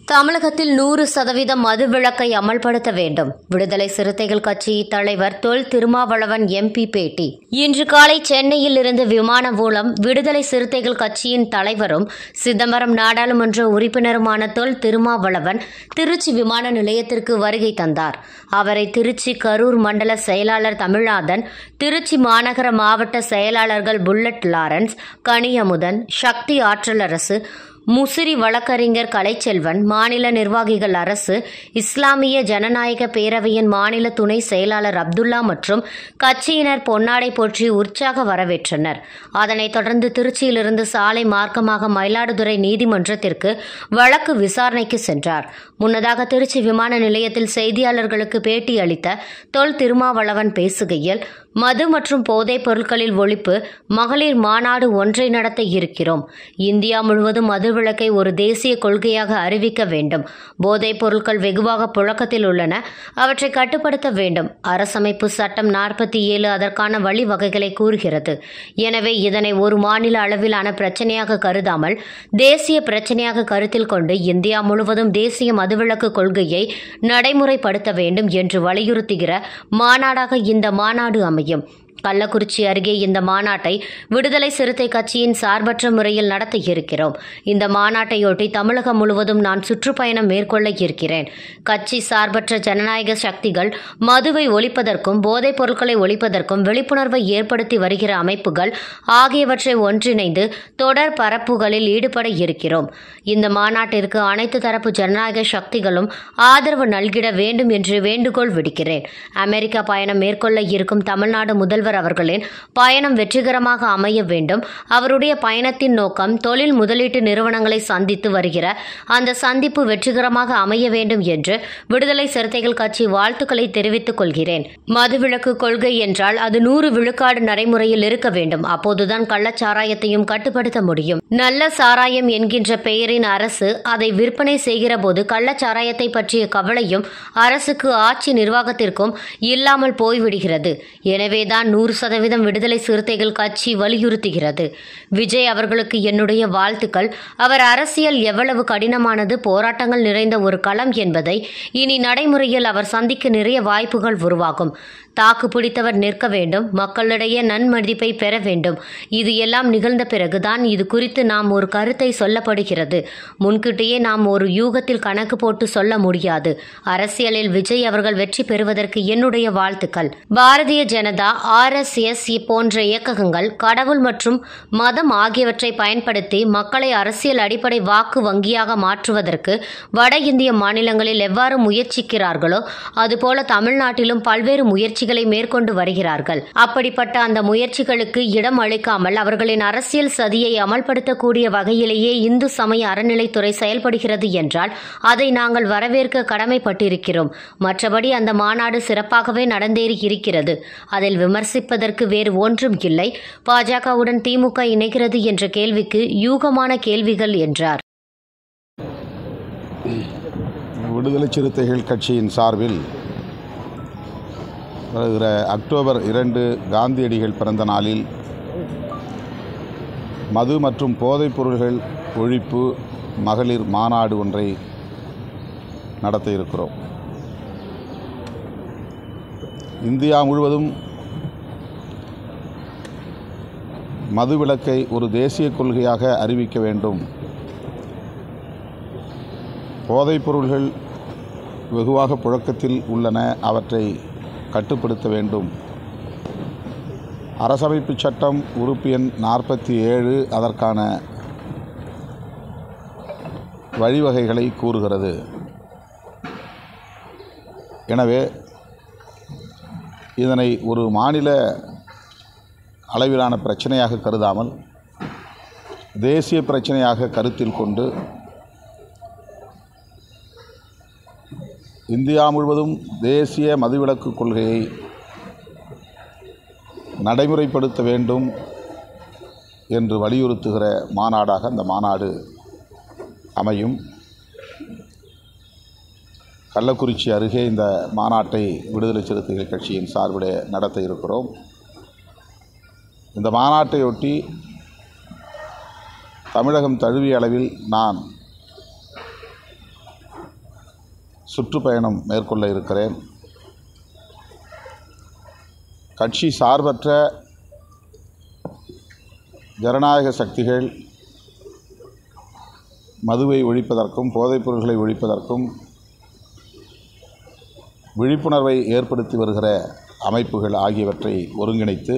தமிழகத்தில் 100% மதுவிலக்கை அமல்படுத்த வேண்டும். விடுதலை சிறுத்தைகள் கட்சி தலைவர் தொல் திருமாவளவன் எம்பி பேட்டி. இன்று காலை சென்னையில் இருந்து விமானம் மூலம் விடுதலை சிறுத்தைகள் கட்சியின் தலைவரும் சிதம்பரம் நாடாளுமன்ற உறுப்பினருமான தொல் திருமாவளவன் திருச்சி விமான நிலையத்திற்கு வருகை தந்தார். அவரை திருச்சி கரூர் மண்டல செயலாளர் தமிழ்நாதன், திருச்சி மாநகர மாவட்ட செயலாளர்கள் புல்லட் லாரன்ஸ், கனியமுதன், சக்தி ஆற்றலரசு, முசிறி வழக்கறிஞர் கலைச்செல்வன், மாநில நிர்வாகிகள் அரசு, இஸ்லாமிய ஜனநாயக பேரவையின் மாநில துணை செயலாளர் அப்துல்லா மற்றும் கட்சியினர் பொன்னாடை போற்றி உற்சாக வரவேற்றனர். அதனைத் தொடர்ந்து திருச்சியிலிருந்து சாலை மார்க்கமாக மயிலாடுதுறை நீதிமன்றத்திற்கு வழக்கு விசாரணைக்கு சென்றார். முன்னதாக திருச்சி விமான நிலையத்தில் செய்தியாளர்களுக்கு பேட்டி அளித்த தொல் திருமாவளவன் பேசுகையில், மது மற்றும் போதைப் பொருட்களில் ஒழிப்பு மகளிர் மாநாடு ஒன்றை நடத்த இருக்கிறோம். இந்தியா முழுவதும் மதுவிலக்கை ஒரு தேசிய கொள்கையாக அறிவிக்க வேண்டும். போதைப் பொருட்கள் வெகுவாக புழக்கத்தில் உள்ளன, அவற்றை கட்டுப்படுத்த வேண்டும். அரசமைப்பு சட்டம் 47 அதற்கான வழிவகைகளை கூறுகிறது. எனவே இதனை ஒரு மாநில அளவிலான பிரச்சனையாக கருதாமல் தேசிய பிரச்சனையாக கருத்தில் கொண்டு இந்தியா முழுவதும் தேசிய மதுவிலக்கு கொள்கையை நடைமுறைப்படுத்த வேண்டும் என்று வலியுறுத்துகிற மாநாடாக இந்த மாநாடு அமையும். கள்ளக்குறிச்சி அருகே இந்த மாநாட்டை விடுதலை சிறுத்தை கட்சியின் சார்பற்ற முறையில் நடத்த இருக்கிறோம். இந்த மாநாட்டையொட்டி தமிழகம் முழுவதும் நான் சுற்றுப்பயணம் மேற்கொள்ள இருக்கிறேன். கட்சி சார்பற்ற ஜனநாயக சக்திகள் மதுவை ஒழிப்பதற்கும் போதைப் பொருட்களை ஒழிப்பதற்கும் விழிப்புணர்வை ஏற்படுத்தி வருகிற அமைப்புகள் ஆகியவற்றை ஒன்றிணைந்து தொடர் பரப்புகளில் ஈடுபட இருக்கிறோம். இந்த மாநாட்டிற்கு அனைத்து தரப்பு ஜனநாயக சக்திகளும் ஆதரவு நல்கிட வேண்டும் என்று வேண்டுகோள் விடுக்கிறேன். அமெரிக்கா பயணம் மேற்கொள்ள இருக்கும் தமிழ்நாடு முதல்வர் அவர்களின் பயணம் வெற்றிகரமாக அமைய வேண்டும். அவருடைய பயணத்தின் நோக்கம் தொழில் முதலீட்டு நிறுவனங்களை சந்தித்து வருகிற அந்த சந்திப்பு வெற்றிகரமாக அமைய வேண்டும் என்று விடுதலை சிறுத்தைகள் கட்சி வாழ்த்துக்களை தெரிவித்துக் கொள்கிறேன். மதுவிலக்கு கொள்கை என்றால் அது 100 விழுக்காடு நடைமுறையில் இருக்க வேண்டும். அப்போதுதான் கள்ளச்சாராயத்தையும் கட்டுப்படுத்த முடியும். நல்ல சாராயம் என்கின்ற பெயரின் அரசு அதை விற்பனை செய்கிற போது கள்ளச்சாராயத்தை பற்றிய கவலையும் அரசுக்கு ஆட்சி நிர்வாகத்திற்கும் இல்லாமல் போய்விடுகிறது. எனவேதான் 100% விடுதலை சிறுத்தைகள் கட்சி வலியுறுத்துகிறது. விஜய் அவர்களுக்கு என்னுடைய வாழ்த்துக்கள். அவர் அரசியல் எவ்வளவு கடினமானது, போராட்டங்கள் நிறைந்த ஒரு களம் என்பதை இனி நடைமுறையில் அவர் சந்திக்க நிறைய வாய்ப்புகள் உருவாகும். தாக்கு பிடித்தவர் நிற்க வேண்டும். மக்களிடையே நன்மதிப்பை பெற வேண்டும். இது எல்லாம் நிகழ்ந்த பிறகுதான் இது குறித்து நாம் ஒரு கருத்தை சொல்லப்படுகிறது. முன்கூட்டியே நாம் ஒரு யூகத்தில் கணக்கு போட்டு சொல்ல முடியாது. அரசியலில் விஜய் அவர்கள் வெற்றி பெறுவதற்கு என்னுடைய வாழ்த்துக்கள். பாரதிய ஜனதா, RSS போன்ற இயக்கங்கள் கடவுள் மற்றும் மதம் ஆகியவற்றை பயன்படுத்தி மக்களை அரசியல் அடிப்படை வாக்கு வங்கியாக மாற்றுவதற்கு வட இந்திய மாநிலங்களில் எவ்வாறு முயற்சிக்கிறார்களோ அதுபோல தமிழ்நாட்டிலும் பல்வேறு முயற்சிகளை மேற்கொண்டு வருகிறார்கள். அப்படிப்பட்ட அந்த முயற்சிகளுக்கு இடம் அளிக்காமல் அவர்களின் அரசியல் சதியை அமல்படுத்தக்கூடிய வகையிலேயே இந்து சமய அறநிலைத்துறை செயல்படுகிறது என்றால் அதை நாங்கள் வரவேற்க கடமைப்பட்டிருக்கிறோம். மற்றபடி அந்த மாநாடு சிறப்பாகவே நடந்தேறி இருக்கிறது. அதில் விமர்சிப்பதற்கு வேறு ஒன்றும் இல்லை. பாஜகவுடன் திமுக இணைகிறது என்ற கேள்விக்கு யூகமான கேள்விகள் என்றார். விடுதலை சிறுத்தைகள் கட்சியின் சார்பில் வருகிற அக்டோபர் 2 காந்தியடிகள் பிறந்த நாளில் மது மற்றும் போதைப் பொருள்கள் ஒழிப்பு மகளிர் மாநாடு ஒன்றை நடத்த இருக்கிறோம். இந்தியா முழுவதும் மதுவிலக்கை ஒரு தேசிய கொள்கையாக அறிவிக்க வேண்டும். போதைப் பொருள்கள் வெகுவாக புழக்கத்தில் உள்ளன, அவற்றை கட்டுப்படுத்த வேண்டும். அரசமைப்பு சட்டம் உறுப்பு எண் 47 அதற்கான வழிவகைகளை கூறுகிறது. எனவே இதனை ஒரு மாநில அளவிலான பிரச்சனையாக கருதாமல் தேசிய பிரச்சனையாக கருத்தில் கொண்டு இந்தியா முழுவதும் தேசிய மதுவிலக்கு கொள்கையை நடைமுறைப்படுத்த வேண்டும் என்று வலியுறுத்துகிற மாநாடாக இந்த மாநாடு அமையும். கள்ளக்குறிச்சி அருகே இந்த மாநாட்டை விடுதலை சிறுத்தைகள் கட்சியின் சார்பில் நடத்த இருக்கிறோம். இந்த மாநாட்டையொட்டி தமிழகம் தழுவிய அளவில் நான் சுற்றுப்பயணம் மேற்கொள்ள இருக்கிறேன். கட்சி சார்பற்ற ஜனநாயக சக்திகள் மதுவை ஒழிப்பதற்கும் போதைப் பொருள்களை ஒழிப்பதற்கும் விழிப்புணர்வை ஏற்படுத்தி வருகிற அமைப்புகள் ஆகியவற்றை ஒருங்கிணைத்து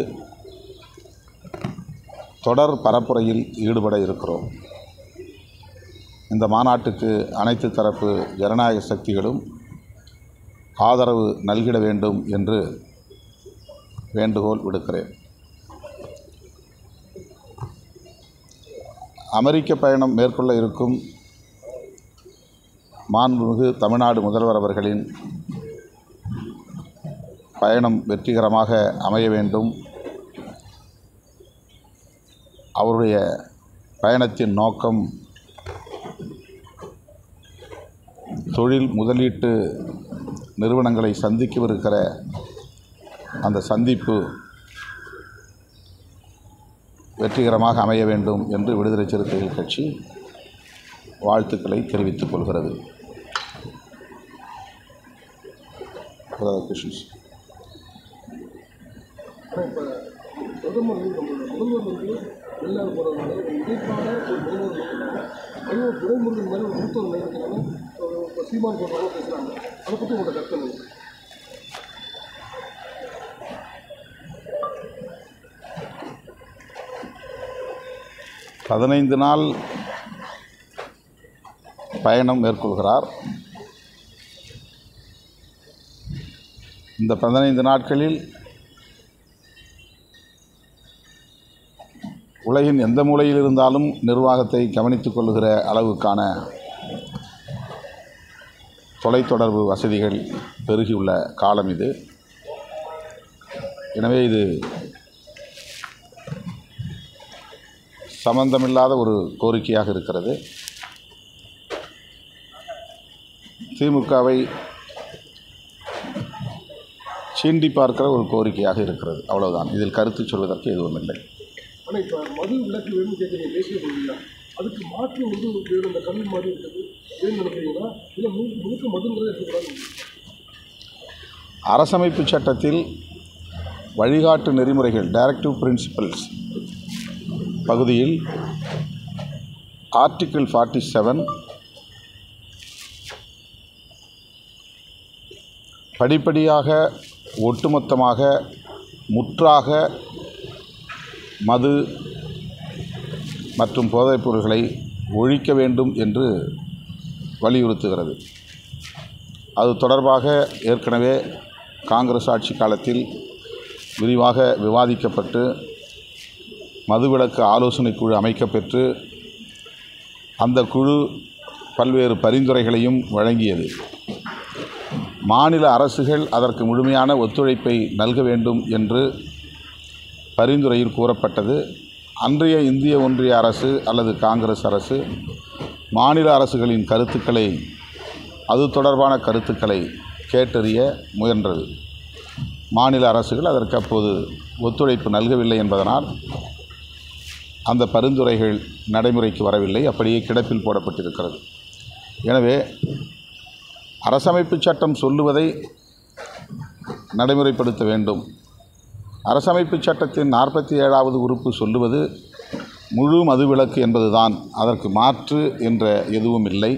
தொடர் பரப்புரையில் ஈடுபட இருக்கிறோம். இந்த மாநாட்டுக்கு அனைத்து தரப்பு ஜனநாயக சக்திகளும் ஆதரவு நல்கிட வேண்டும் என்று வேண்டுகோள் விடுக்கிறேன். அமெரிக்க பயணம் மேற்கொள்ள இருக்கும் மாண்புமிகு தமிழ்நாடு முதல்வர் அவர்களின் பயணம் வெற்றிகரமாக அமைய வேண்டும். அவருடைய பயணத்தின் நோக்கம் தொழில் முதலீட்டு நிறுவனங்களை சந்திக்கவிருக்கிற அந்த சந்திப்பு வெற்றிகரமாக அமைய வேண்டும் என்று விடுதலை சிறுத்தைகள் கட்சி வாழ்த்துக்களை தெரிவித்துக் கொள்கிறது. பிரதமர் முதல்வர் எல்லாரும் போகிறதுனால ஒரு இடைக்கால ஒரு முதல்வர் துரைமுருகன் மாதிரி ஒரு மூத்தவர் நினைக்கிறாங்க. இப்போ சீமான் போன்றவங்க பேசுகிறாங்க. அதை பற்றி உங்களோட கருத்து. 15 நாள் பயணம் மேற்கொள்கிறார். இந்த 15 நாட்களில் உலகின் எந்த மூலையில் இருந்தாலும் நிர்வாகத்தை கவனித்துக் கொள்ளுகிற அளவுக்கான தொலைத்தொடர்பு வசதிகள் பெருகியுள்ள காலம் இது. எனவே இது சம்பந்தமில்லாத ஒரு கோரிக்கையாக இருக்கிறது. திமுகவை சீண்டி பார்க்கிற ஒரு கோரிக்கையாக இருக்கிறது. அவ்வளவுதான். இதில் கருத்து சொல்வதற்கு எதுவும் இல்லை. ஆனால் இப்போ மது விலக்கு வேணும்னு கேட்குறீங்க, தேசிய கொள்கையா? அதுக்கு மாற்று வந்து வேறு இந்த கல்வி மாதிரி இருக்குது வேணும்னு நினைக்கிறீங்களா? இல்லை முழுக்க மதுங்கிறத இருக்கக்கூடாது? அரசமைப்பு சட்டத்தில் வழிகாட்டு நெறிமுறைகள் டைரக்டிவ் பிரின்சிபல்ஸ் பகுதியில் ஆர்டிக்கிள் 47 படிப்படியாக ஒட்டுமொத்தமாக முற்றாக மது மற்றும் போதைப் பொருள்களை ஒழிக்க வேண்டும் என்று வலியுறுத்துகிறது. அது தொடர்பாக ஏற்கனவே காங்கிரஸ் ஆட்சி காலத்தில் விரிவாக விவாதிக்கப்பட்டு மதுவிலக்கு ஆலோசனை குழு அமைக்கப்பெற்று அந்த குழு பல்வேறு பரிந்துரைகளையும் வழங்கியது. மாநில அரசுகள் அதற்கு முழுமையான ஒத்துழைப்பை நல்க வேண்டும் என்று பரிந்துரையில் கூறப்பட்டது. அன்றைய இந்திய ஒன்றிய அரசு அல்லது காங்கிரஸ் அரசு மாநில அரசுகளின் கருத்துக்களை, அது தொடர்பான கருத்துக்களை கேட்டறிய முயன்றது. மாநில அரசுகள் அதற்கு அப்போது ஒத்துழைப்பு நல்கவில்லை என்பதனால் அந்த பரிந்துரைகள் நடைமுறைக்கு வரவில்லை, அப்படியே கிடப்பில் போடப்பட்டிருக்கிறது. எனவே அரசமைப்பு சட்டம் சொல்லுவதை நடைமுறைப்படுத்த வேண்டும். அரசமைப்பு சட்டத்தின் 47வது உறுப்பு சொல்லுவது முழு மதுவிலக்கு என்பதுதான். அதற்கு மாற்று என்ற எதுவும் இல்லை.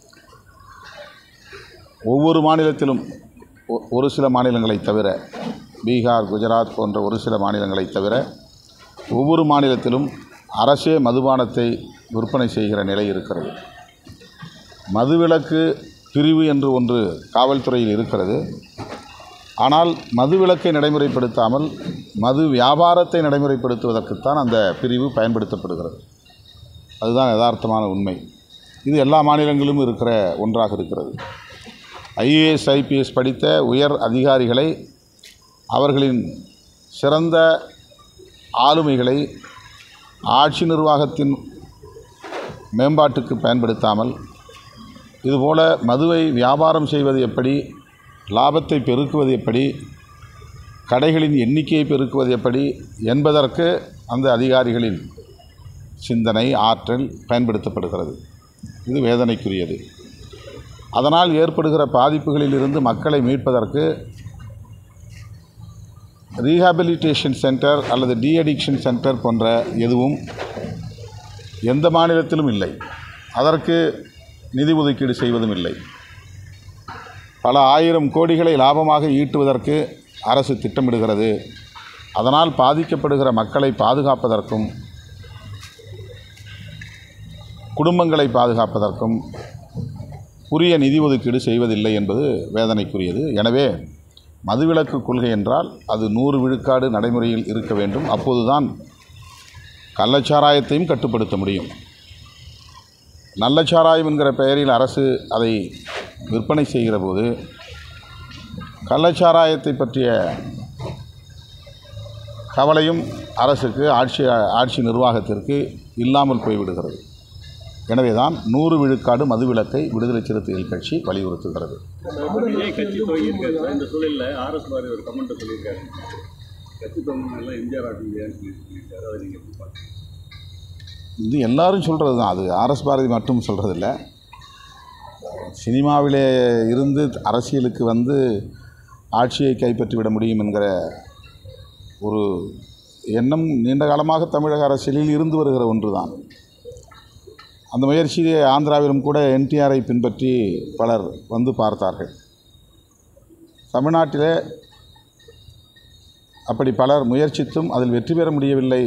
ஒவ்வொரு மாநிலத்திலும், ஒரு சில மாநிலங்களை தவிர, பீகார், குஜராத் போன்ற ஒரு சில மாநிலங்களை தவிர ஒவ்வொரு மாநிலத்திலும் அரசே மதுபானத்தை விற்பனை செய்கிற நிலை இருக்கிறது. மதுவிலக்கு பிரிவு என்று ஒன்று காவல்துறையில் இருக்கிறது. ஆனால் மதுவிலக்கை நடைமுறைப்படுத்தாமல் மது வியாபாரத்தை நடைமுறைப்படுத்துவதற்குத்தான் அந்த பிரிவு பயன்படுத்தப்படுகிறது. அதுதான் யதார்த்தமான உண்மை. இது எல்லா மாநிலங்களிலும் இருக்கிற ஒன்றாக இருக்கிறது. IAS, IPS படித்த உயர் அதிகாரிகளை, அவர்களின் சிறந்த ஆளுமைகளை ஆட்சி நிர்வாகத்தின் மேம்பாட்டுக்கு பயன்படுத்தாமல் இதுபோல மதுவை வியாபாரம் செய்வது எப்படி, லாபத்தை பெருக்குவது எப்படி, கடைகளின் எண்ணிக்கையை பெருக்குவது எப்படி என்பதற்கு அந்த அதிகாரிகளின் சிந்தனை, ஆற்றல் பயன்படுத்தப்படுகிறது. இது வேதனைக்குரியது. அதனால் ஏற்படுகிற பாதிப்புகளிலிருந்து மக்களை மீட்பதற்கு ரீஹாபிலிட்டேஷன் சென்டர் அல்லது டீஅடிக்ஷன் சென்டர் போன்ற எதுவும் எந்த மாநிலத்திலும் இல்லை. அதற்கு நிதி ஒதுக்கீடு செய்வதும் இல்லை. பல ஆயிரம் கோடிகளை லாபமாக ஈட்டுவதற்கு அரசு திட்டமிடுகிறது. அதனால் பாதிக்கப்படுகிற மக்களை பாதுகாப்பதற்கும் குடும்பங்களை பாதுகாப்பதற்கும் உரிய நிதி ஒதுக்கீடு செய்வதில்லை என்பது வேதனைக்குரியது. எனவே மதுவிலக்கு கொள்கை என்றால் அது 100 விழுக்காடு நடைமுறையில் இருக்க வேண்டும். அப்போதுதான் கள்ளச்சாராயத்தையும் கட்டுப்படுத்த முடியும். நல்லச்சாராயம் என்கிற பெயரில் அரசு அதை விற்பனை செய்கிற போது கள்ளச்சாராயத்தை பற்றிய கவலையும் அரசுக்கு ஆட்சி நிர்வாகத்திற்கு இல்லாமல் போய்விடுகிறது. எனவே தான் 100 விழுக்காடு மதுவிலக்கை விடுதலை சிறுத்தைகள் கட்சி வலியுறுத்துகிறது. கட்சி துவங்கியிருக்காரு. இந்த சூழலில் ஆர்எஸ் பாரதி ஒரு கமெண்ட்டை சொல்லியிருக்காரு. கட்சி துவங்கினால எம்ஜிஆர் ஆட்சியான்னு சொல்லியிருக்காரு. அதை நீங்கள் எப்படி பார்க்குறீங்க? இது எல்லாரும் சொல்கிறது தான். அது ஆர்எஸ் பாரதி மட்டும் சொல்கிறதில்ல. சினிமாவிலே இருந்து அரசியலுக்கு வந்து ஆட்சியை கைப்பற்றிவிட முடியும் என்கிற ஒரு எண்ணம் நீண்ட காலமாக தமிழக அரசியலில் இருந்து வருகிற ஒன்று தான். அந்த முயற்சியை ஆந்திராவிலும் கூட என்டிஆரை பின்பற்றி பலர் வந்து பார்த்தார்கள். தமிழ்நாட்டிலே அப்படி பலர் முயற்சித்தும் அதில் வெற்றி பெற முடியவில்லை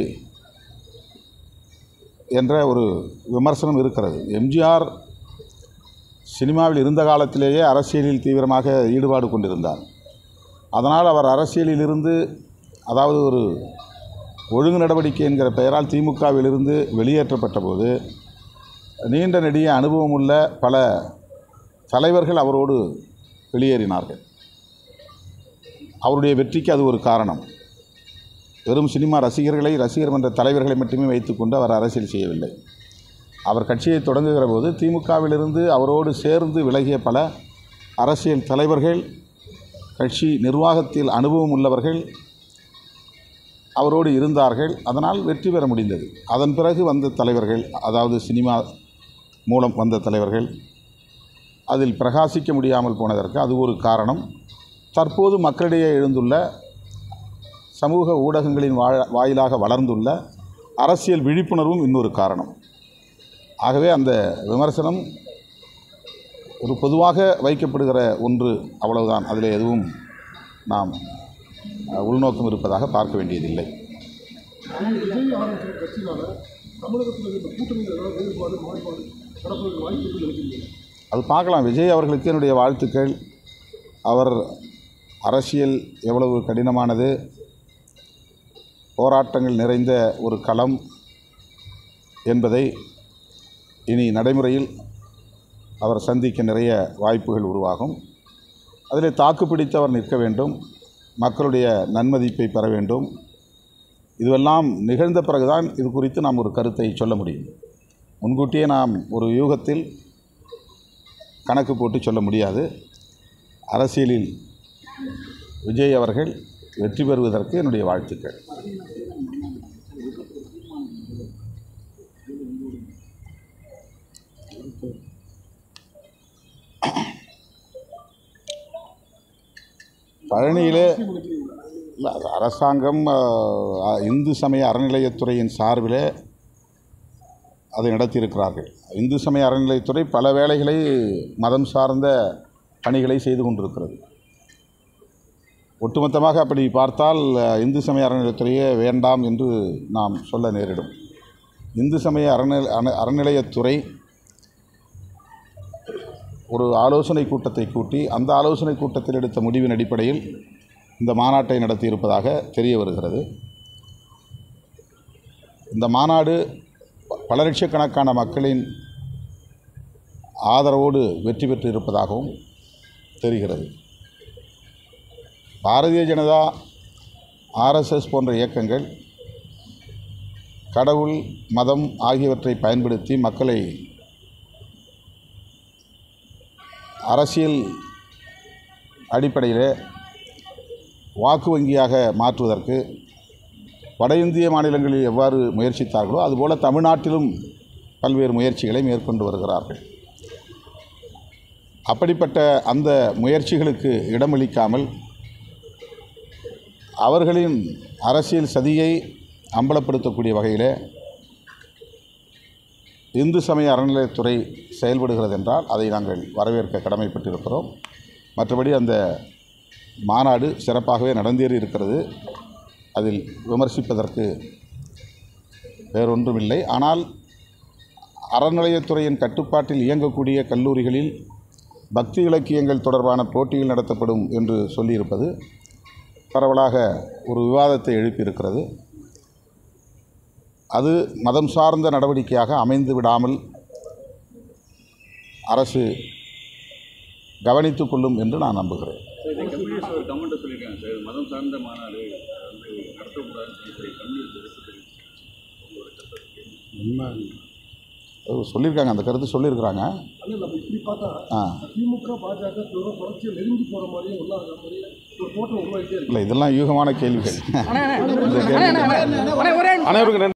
என்ற ஒரு விமர்சனம் இருக்கிறது. எம்ஜிஆர் சினிமாவில் இருந்த காலத்திலேயே அரசியலில் தீவிரமாக ஈடுபாடு கொண்டிருந்தார். அதனால் அவர் அரசியலில் இருந்து, அதாவது ஒரு ஒழுங்கு நடவடிக்கை என்கிற பெயரால் திமுகவிலிருந்து வெளியேற்றப்பட்ட போது நீண்ட நெடிய அனுபவமுள்ள பல தலைவர்கள் அவரோடு வெளியேறினார்கள். அவருடைய வெற்றிக்கு அது ஒரு காரணம். வெறும் சினிமா ரசிகர் மன்ற தலைவர்களை மட்டுமே வைத்துக்கொண்டு அவர் அரசியல் செய்யவில்லை. அவர் கட்சியை தொடங்குகிற போது திமுகவிலிருந்து அவரோடு சேர்ந்து விலகிய பல அரசியல் தலைவர்கள், கட்சி நிர்வாகத்தில் அனுபவம் உள்ளவர்கள் அவரோடு இருந்தார்கள். அதனால் வெற்றி பெற முடிந்தது. அதன் பிறகு வந்த தலைவர்கள், அதாவது சினிமா மூலம் வந்த தலைவர்கள் அதில் பிரகாசிக்க முடியாமல் போனதற்கு அது ஒரு காரணம். தற்போது மக்களிடையே எழுந்துள்ள சமூக ஊடகங்களின் வாயிலாக வளர்ந்துள்ள அரசியல் விழிப்புணர்வும் இன்னொரு காரணம். ஆகவே அந்த விமர்சனம் ஒரு பொதுவாக வைக்கப்படுகிற ஒன்று, அவ்வளவுதான். அதில் எதுவும் நாம் உள்நோக்கம் இருப்பதாக பார்க்க வேண்டியதில்லை. விஜய் ஆரம்பித்த கட்சினால தமிழகத்தில் இருந்த கூட்டணியில் ஏதாவது வேறுபாடு மாறுபாடு நடப்பதற்கு வாய்ப்பு நினைக்கிறீங்க? அது பார்க்கலாம். விஜய் அவர்களுக்கு என்னுடைய வாழ்த்துக்கள். அவர் அரசியல் எவ்வளவு கடினமானது, போராட்டங்கள் நிறைந்த ஒரு களம் என்பதை இனி நடைமுறையில் அவர் சந்திக்க நிறைய வாய்ப்புகள் உருவாகும். அதில் தாக்குப்பிடித்து அவர் நிற்க வேண்டும், மக்களுடைய நன்மதிப்பை பெற வேண்டும். இதுவெல்லாம் நிகழ்ந்த பிறகுதான் இது குறித்து நாம் ஒரு கருத்தை சொல்ல முடியும். முன்கூட்டியே நாம் ஒரு யூகத்தில் கணக்கு போட்டு சொல்ல முடியாது. அரசியலில் விஜய் அவர்கள் வெற்றி பெறுவதற்கு என்னுடைய வாழ்த்துக்கள். பழனியிலே அரசாங்கம் இந்து சமய அறநிலையத்துறையின் சார்பிலே அதை நடத்தியிருக்கிறார்கள். இந்து சமய அறநிலையத்துறை பல வேளைகளை மதம் சார்ந்த பணிகளை செய்து கொண்டிருக்கிறது. ஒட்டுமொத்தமாக அப்படி பார்த்தால் இந்து சமய அறநிலையத்துறையே வேண்டாம் என்று நாம் சொல்ல நேரிடும். இந்து சமய அறநிலையத்துறை ஒரு ஆலோசனை கூட்டத்தை கூட்டி அந்த ஆலோசனை கூட்டத்தில் எடுத்த முடிவின் அடிப்படையில் இந்த மாநாட்டை நடத்தியிருப்பதாக தெரிய வருகிறது. இந்த மாநாடு பல லட்சக்கணக்கான மக்களின் ஆதரவோடு வெற்றி பெற்று இருப்பதாகவும் தெரிகிறது. பாரதிய ஜனதா, ஆர்எஸ்எஸ் போன்ற இயக்கங்கள் கடவுள், மதம் ஆகியவற்றை பயன்படுத்தி மக்களை அரசியல் அடிப்படையில் வாக்கு வங்கியாக மாற்றுவதற்கு வட இந்திய மாநிலங்களில் எவ்வாறு முயற்சித்தார்களோ அதுபோல் தமிழ்நாட்டிலும் பல்வேறு முயற்சிகளை மேற்கொண்டு வருகிறார்கள். அப்படிப்பட்ட அந்த முயற்சிகளுக்கு இடமளிக்காமல் அவர்களின் அரசியல் சதியை அம்பலப்படுத்தக்கூடிய வகையில் இந்து சமய அறநிலையத்துறை செயல்படுகிறது என்றால் அதை நாங்கள் வரவேற்க கடமைப்பட்டிருக்கிறோம். மற்றபடி அந்த மாநாடு சிறப்பாகவே நடந்தேறி இருக்கிறது. அதில் விமர்சிப்பதற்கு வேறொன்றுமில்லை. ஆனால் அறநிலையத்துறையின் கட்டுப்பாட்டில் இயங்கக்கூடிய கல்லூரிகளில் பக்தி இலக்கியங்கள் தொடர்பான போட்டிகள் நடத்தப்படும் என்று சொல்லியிருப்பது பரவலாக ஒரு விவாதத்தை எழுப்பியிருக்கிறது. அது மதம் சார்ந்த நடவடிக்கையாக அமைந்து விடாமல் அரசு கவனித்துக் கொள்ளும் என்று நான் நம்புகிறேன். கம்யூனிஸ்ட் ஒரு கமெண்ட் சொல்லியிருக்காங்க சார், மதம் சார்ந்த மாநாடு வந்து நடத்தக்கூடாதுன்னு சொல்லி கம்யூனிஸ்ட் சொல்லியிருக்காங்க, அந்த கருத்து சொல்லியிருக்கிறாங்க. ஆனால் நம்ம இப்படி பார்த்தா திமுக பாஜக தொடர்ச்சியை நெருங்கி போகிற மாதிரியும் ஒன்றாக மாதிரியும் ஒரு தோட்டம் உருவாகிட்டே இருக்கு. இல்லை, இதெல்லாம் யூகமான கேள்விகள். அனைவருக்கும்